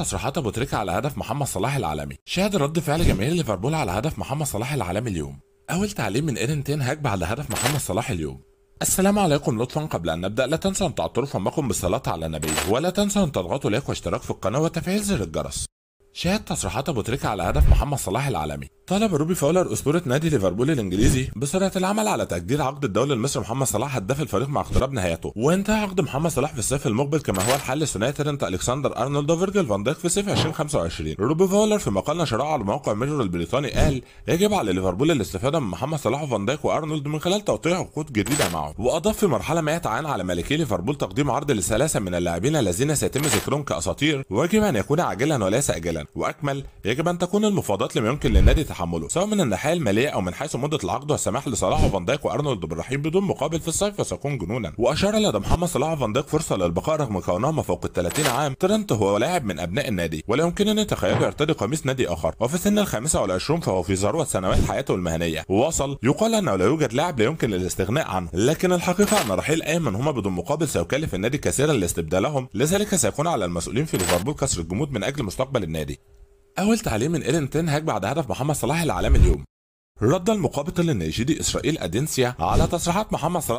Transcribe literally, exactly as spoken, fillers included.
تصريحات ابو تريكة على هدف محمد صلاح العالمي. شاهد رد فعل جماهير ليفربول على هدف محمد صلاح العالمي اليوم. اول تعليق من ايرين تين هاج بعد هدف محمد صلاح اليوم. السلام عليكم. لطفا قبل ان نبدا لا تنسوا ان تعطروا فمكم بالصلاه على النبي، ولا تنسوا ان تضغطوا لايك واشتراك في القناه وتفعيل زر الجرس. شاهد تصريحات ابو تريكة على هدف محمد صلاح العالمي. طلب روبي فاولر اسطوره نادي ليفربول الانجليزي بسرعه العمل على تجديد عقد الدولي المصري محمد صلاح هداف الفريق مع اقتراب نهايته، وانتهى عقد محمد صلاح في الصيف المقبل كما هو الحل لثنائي ترنت الكسندر ارنولد وفيرجيل فان دايك في صيف ألفين وخمسة وعشرين. روبي فاولر في مقال نشره على موقع ميرور البريطاني قال يجب على ليفربول الاستفاده من محمد صلاح وفان دايك وارنولد من خلال توقيع عقود جديده معه، واضاف في مرحله ما يتعين على مالكي ليفربول تقديم عرض لثلاثه من اللاعبين الذين سيتم ذكرهم كاساطير ويجب ان يكون عاجلا وليس اجلا، واكمل يجب ان تكون المفاوضات لما يمكن للنادي تحمله سواء من الناحيه الماليه او من حيث مده العقد، والسماح لصلاح وفان دايك وارنولد بالرحيل بدون مقابل في الصيف فسيكون جنونا. واشار لدى محمد صلاح وفان دايك فرصه للبقاء رغم كونهما فوق ال ثلاثين عام. ترنت هو لاعب من ابناء النادي ولا يمكنني تخيله يرتدي قميص نادي اخر، وفي سن الخامسه والعشرون فهو في ذروه سنوات حياته المهنيه. وواصل يقال انه لا يوجد لاعب لا يمكن الاستغناء عنه، لكن الحقيقه ان رحيل اي منهما بدون مقابل سيكلف النادي كثيرا لاستبدالهم، لذلك سيكون على المسؤولين في ليفربول كسر الجمود من اجل مستقبل النادي. اول تعليق من ايرين تين هاج بعد هدف محمد صلاح العالمي اليوم. رد المقابل النيجيري اسرائيل ادينسيا على تصريحات محمد صلاح